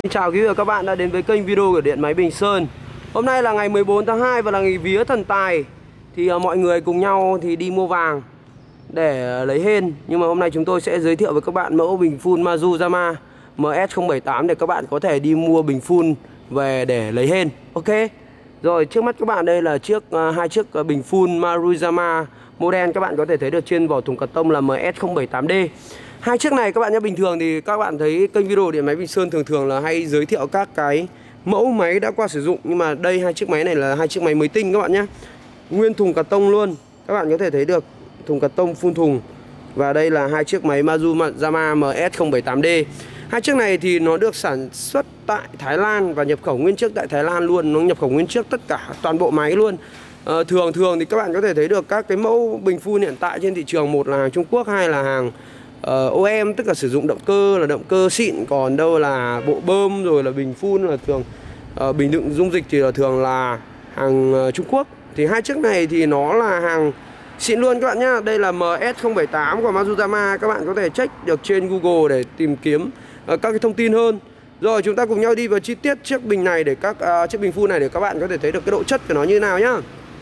Xin chào quý vị và các bạn đã đến với kênh video của Điện Máy Bình Sơn. Hôm nay là ngày 14 tháng 2 và là ngày vía thần tài. Thì mọi người cùng nhau thì đi mua vàng để lấy hên. Nhưng mà hôm nay chúng tôi sẽ giới thiệu với các bạn mẫu bình phun Mazuzama MS078 để các bạn có thể đi mua bình phun về để lấy hên. Ok. Rồi trước mắt các bạn đây là hai chiếc bình phun Mazuzama model các bạn có thể thấy được trên vỏ thùng carton là MS078D. Hai chiếc này các bạn nhé, bình thường thì các bạn thấy kênh video Điện Máy Bình Sơn thường là hay giới thiệu các cái mẫu máy đã qua sử dụng. Nhưng mà đây hai chiếc máy này là hai chiếc máy mới tinh các bạn nhé. Nguyên thùng carton luôn. Các bạn có thể thấy được thùng carton phun thùng. Và đây là hai chiếc máy Mazuzama MS078D. Hai chiếc này thì nó được sản xuất tại Thái Lan và nhập khẩu nguyên chiếc tại Thái Lan luôn. Nó nhập khẩu nguyên chiếc tất cả toàn bộ máy luôn. Thường thì các bạn có thể thấy được các cái mẫu bình phun hiện tại trên thị trường, một là hàng Trung Quốc, hai là hàng OEM, tức là sử dụng động cơ là động cơ xịn, còn đâu là bộ bơm rồi là bình phun là thường bình đựng dung dịch thì là thường là hàng Trung Quốc. Thì hai chiếc này thì nó là hàng xịn luôn các bạn nhá. Đây là MS078 của Mazuzama, các bạn có thể check được trên Google để tìm kiếm các cái thông tin hơn. Rồi chúng ta cùng nhau đi vào chi tiết chiếc bình này để chiếc bình phun này để các bạn có thể thấy được cái độ chất của nó như nào nhá.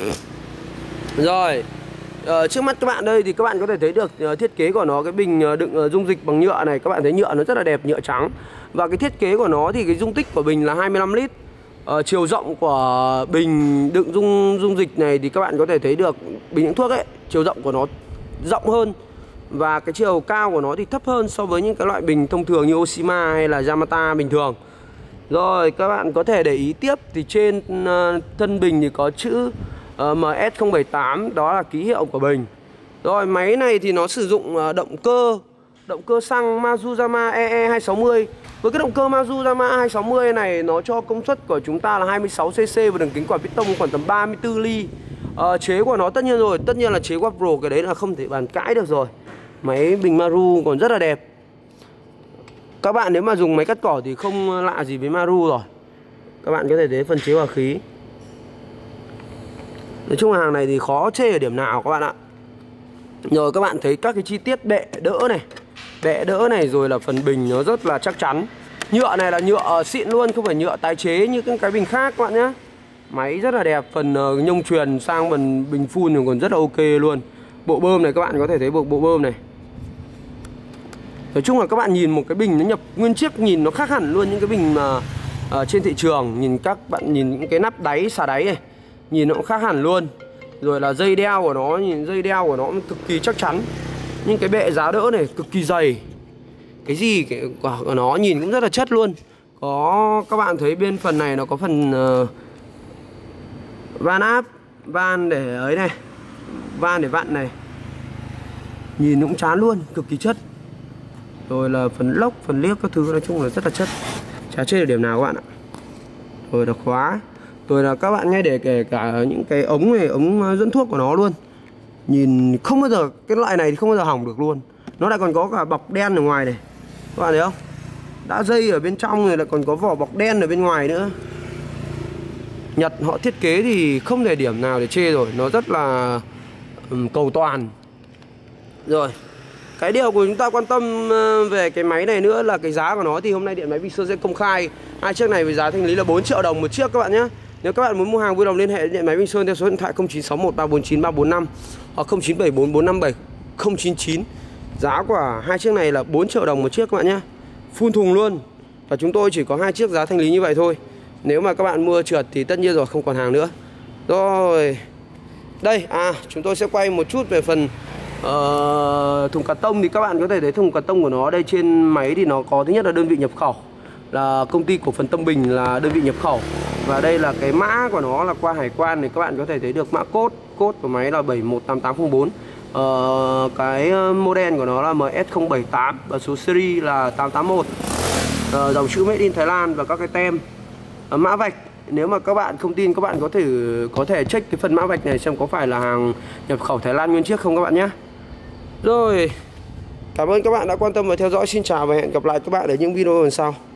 Rồi trước mắt các bạn đây thì các bạn có thể thấy được thiết kế của nó, cái bình đựng dung dịch bằng nhựa này, các bạn thấy nhựa nó rất là đẹp, nhựa trắng. Và cái thiết kế của nó thì cái dung tích của bình là 25 lít. Chiều rộng của bình đựng dung dịch này thì các bạn có thể thấy được bình đựng thuốc ấy, chiều rộng của nó rộng hơn. Và cái chiều cao của nó thì thấp hơn so với những cái loại bình thông thường như Oshima hay là Yamata bình thường. Rồi các bạn có thể để ý tiếp thì trên thân bình thì có chữ MS078, đó là ký hiệu của bình. Rồi máy này thì nó sử dụng động cơ xăng Mazuzama EE260. Với cái động cơ Mazuzama 260 này nó cho công suất của chúng ta là 26cc và đường kính quả piston khoảng tầm 34 ly. Chế của nó tất nhiên là chế Wapro, cái đấy là không thể bàn cãi được rồi. Máy bình Maru còn rất là đẹp. Các bạn nếu mà dùng máy cắt cỏ thì không lạ gì với Maru rồi. Các bạn có thể thấy phần chế hòa khí. Nói chung là hàng này thì khó chê ở điểm nào các bạn ạ. Rồi các bạn thấy các cái chi tiết bệ đỡ này rồi là phần bình nó rất là chắc chắn. Nhựa này là nhựa xịn luôn, không phải nhựa tái chế như cái bình khác các bạn nhé. Máy rất là đẹp, phần nhông truyền sang phần bình phun thì còn rất là ok luôn. Bộ bơm này các bạn có thể thấy bộ bơm này. Nói chung là các bạn nhìn một cái bình nó nhập nguyên chiếc nhìn nó khác hẳn luôn những cái bình mà trên thị trường. Nhìn các bạn nhìn những cái nắp đáy, xà đáy này, nhìn nó cũng khác hẳn luôn. Rồi là dây đeo của nó, nhìn dây đeo của nó cực kỳ chắc chắn. Nhưng cái bệ giá đỡ này cực kỳ dày. Cái gì của nó nhìn cũng rất là chất luôn. Có các bạn thấy bên phần này nó có phần van áp, van để ấy này, van để vặn này. Nhìn cũng chán luôn, cực kỳ chất. Rồi là phần lốc, phần liếc các thứ nói chung là rất là chất. Chả chê được điểm nào các bạn ạ. Rồi là khóa. Rồi là các bạn nghe để kể cả những cái ống này, ống dẫn thuốc của nó luôn. Nhìn không bao giờ, cái loại này thì không bao giờ hỏng được luôn. Nó lại còn có cả bọc đen ở ngoài này. Các bạn thấy không? Đã dây ở bên trong rồi lại còn có vỏ bọc đen ở bên ngoài nữa. Nhật họ thiết kế thì không thể điểm nào để chê rồi. Nó rất là cầu toàn. Rồi cái điều của chúng ta quan tâm về cái máy này nữa là cái giá của nó. Thì hôm nay Điện Máy Bình Sơn sẽ công khai hai chiếc này với giá thanh lý là 4 triệu đồng một chiếc các bạn nhé. Nếu các bạn muốn mua hàng vui lòng liên hệ Điện Máy Bình Sơn theo số điện thoại 0961349345 hoặc 0974457099. Giá của hai chiếc này là 4 triệu đồng một chiếc các bạn nhé. Phun thùng luôn. Và chúng tôi chỉ có hai chiếc giá thanh lý như vậy thôi. Nếu mà các bạn mua trượt thì tất nhiên rồi không còn hàng nữa. Rồi đây, chúng tôi sẽ quay một chút về phần thùng carton. Thì các bạn có thể thấy thùng carton của nó đây trên máy thì nó có thứ nhất là đơn vị nhập khẩu là công ty cổ phần Tâm Bình là đơn vị nhập khẩu. Và đây là cái mã của nó là qua hải quan này, các bạn có thể thấy được mã code của máy là 718804. Cái model của nó là MS078 và số series là 881. Dòng chữ Made in Thái Lan và các cái tem mã vạch. Nếu mà các bạn không tin, các bạn có thể check cái phần mã vạch này xem có phải là hàng nhập khẩu Thái Lan nguyên chiếc không các bạn nhé. Rồi, cảm ơn các bạn đã quan tâm và theo dõi. Xin chào và hẹn gặp lại các bạn ở những video lần sau.